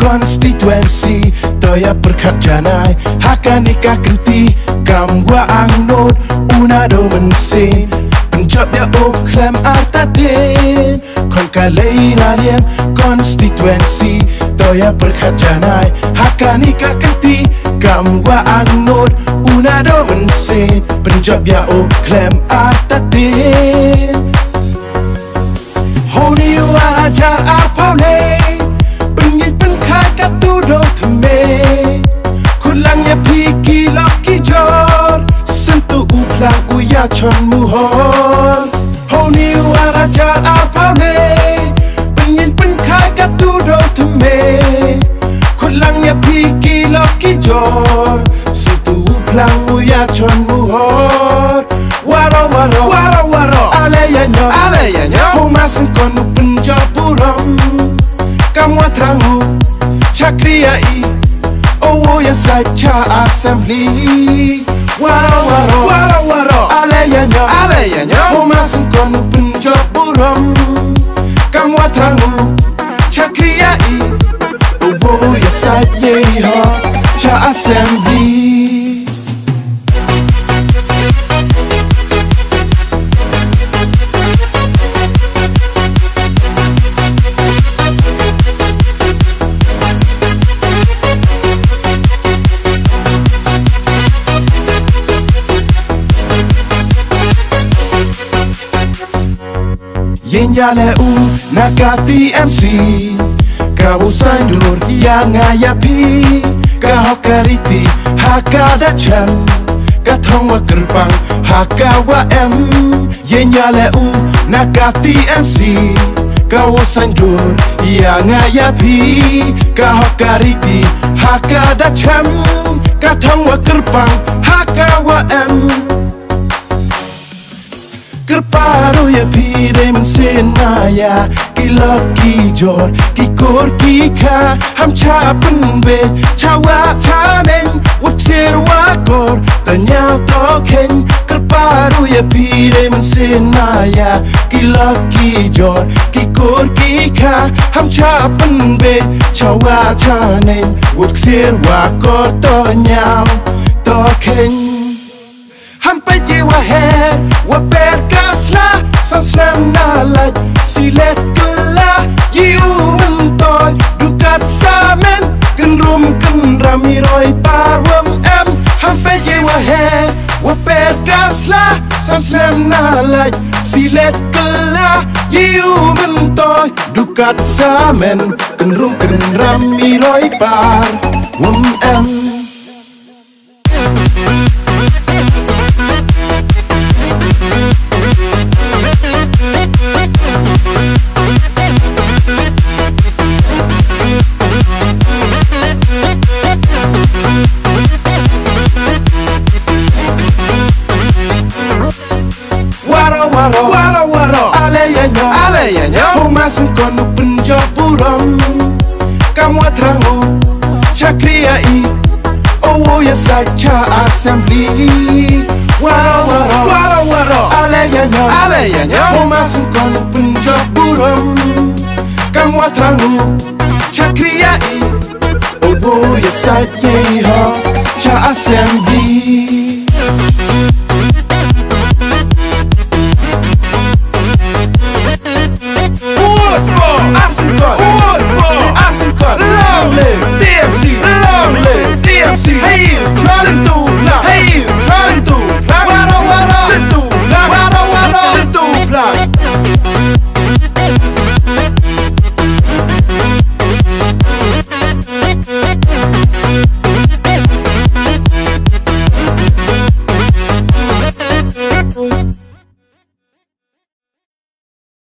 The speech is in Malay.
konstituensi toya berkat janai haka nikah kenti kamwa angnot unado mensin penjab ya oklem artatin kon kalei raliam konstituensi toya berkat janai haka nikah kenti kamwa angnot unado mensin penjab ya oklem artatin honi waraja arpaule penyin penkai katudo teme kulangnya piki laki jor sentuh uplang uya chon muhor honi waraja arpaule penyin penkai katudo teme kulangnya piki laki jor sentuh uplang uya chon muhor waro waro waro waro aleyanyo humasan konu penjaburam kamu terangu cakriai owo yang saja assembly waro waro waro waro aleyanyo humasan konu penjaburam kamu terangu cakriai owo yang saja assembly. Yen yale nakati MC kau sandur yang ngayapi kau kariti haka dacam katong wa gerbang haka wa M yen yale nakati MC kau sandur yang ngayapi kau kariti haka dacam katong wa gerbang haka wa M Kerparu ya pide mensenaya Kilok kijor kikor kika Ham capen be cawa caneng Wutsir wakor tanyau token Kerparu ya pide mensenaya Kilok kijor kikor kika Ham capen be cawa caneng Wutsir wakor tanyau token Hampai jiwa her waper kasla sansam nalaj silet kela jiu mentoy dukat samen kenrum kenrami roy parwam em hampai jiwa her waper kasla sansam nalaj silet kela jiu mentoy dukat samen kenrum kenrami roy parwam em. Waro aleyanyo humasan konu penjaburam kamu terangu cakriai owo yang saja assembly waro aleyanyo humasan konu penjaburam kamu terangu cakriai owo yang saja assembly.